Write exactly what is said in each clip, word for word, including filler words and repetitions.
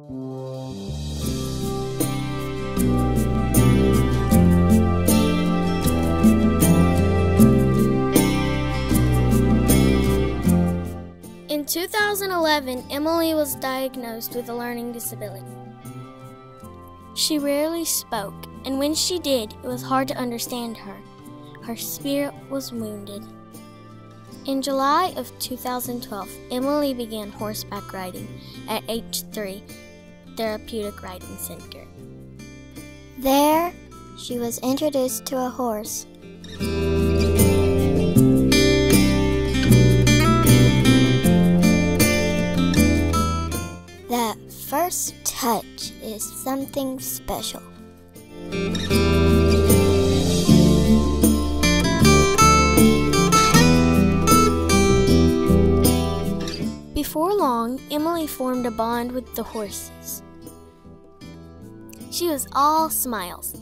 In two thousand eleven, Emily was diagnosed with a learning disability. She rarely spoke, and when she did, it was hard to understand her. Her spirit was wounded. In July of two thousand twelve, Emily began horseback riding at H three Therapeutic Riding Center. There, she was introduced to a horse. That first touch is something special. Before long, Emily formed a bond with the horses. She was all smiles.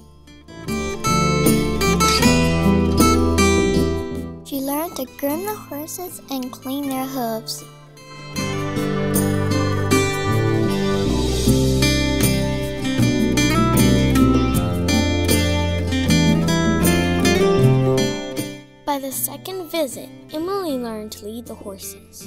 She learned to groom the horses and clean their hooves. By the second visit, Emily learned to lead the horses.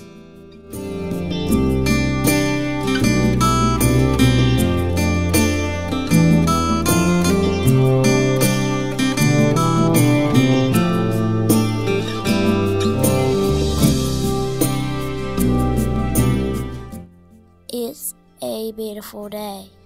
It's a beautiful day.